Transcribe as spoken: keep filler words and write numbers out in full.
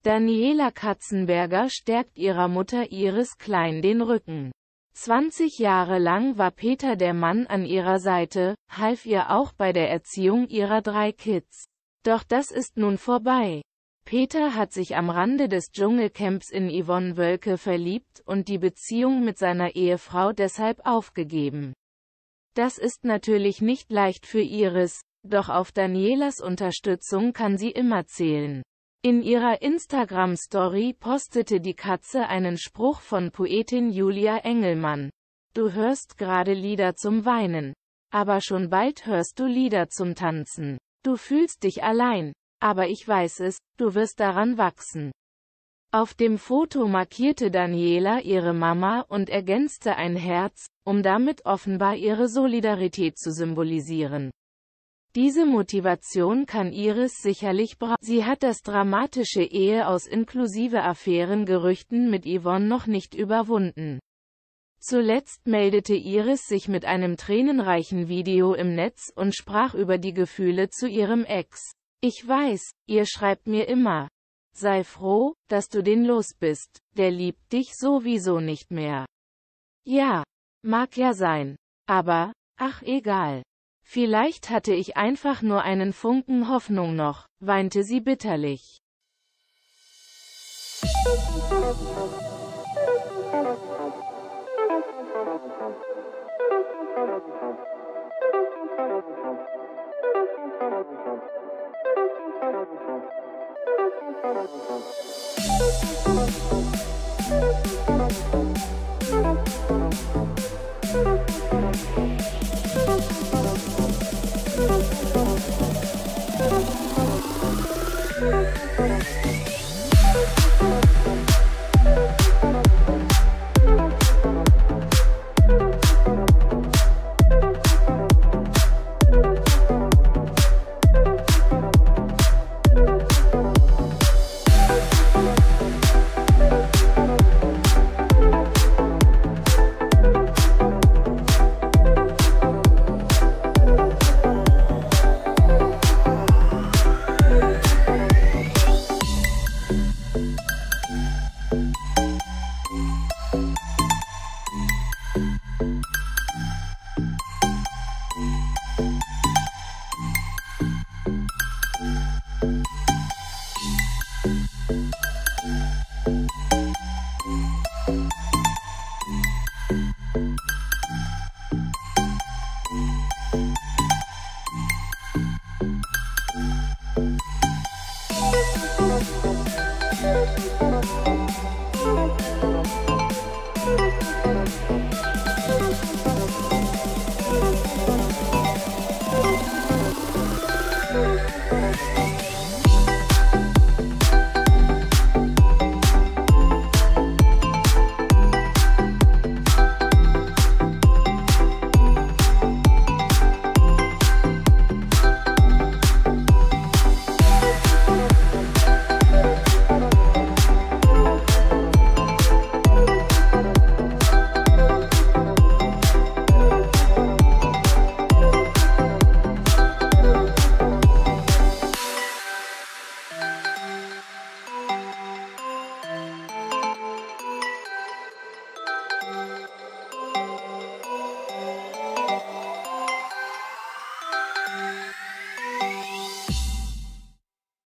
Daniela Katzenberger stärkt ihrer Mutter Iris Klein den Rücken. zwanzig Jahre lang war Peter der Mann an ihrer Seite, half ihr auch bei der Erziehung ihrer drei Kids. Doch das ist nun vorbei. Peter hat sich am Rande des Dschungelcamps in Yvonne Wölke verliebt und die Beziehung mit seiner Ehefrau deshalb aufgegeben. Das ist natürlich nicht leicht für Iris, doch auf Danielas Unterstützung kann sie immer zählen. In ihrer Instagram-Story postete die Katze einen Spruch von Poetin Julia Engelmann. Du hörst gerade Lieder zum Weinen. Aber schon bald hörst du Lieder zum Tanzen. Du fühlst dich allein. Aber ich weiß es, du wirst daran wachsen. Auf dem Foto markierte Daniela ihre Mama und ergänzte ein Herz, um damit offenbar ihre Solidarität zu symbolisieren. Diese Motivation kann Iris sicherlich brauchen. Sie hat das dramatische Ehe aus inklusive Affärengerüchten mit Yvonne noch nicht überwunden. Zuletzt meldete Iris sich mit einem tränenreichen Video im Netz und sprach über die Gefühle zu ihrem Ex. Ich weiß, ihr schreibt mir immer. Sei froh, dass du den los bist, der liebt dich sowieso nicht mehr. Ja, mag ja sein. Aber, ach egal. Vielleicht hatte ich einfach nur einen Funken Hoffnung noch, weinte sie bitterlich.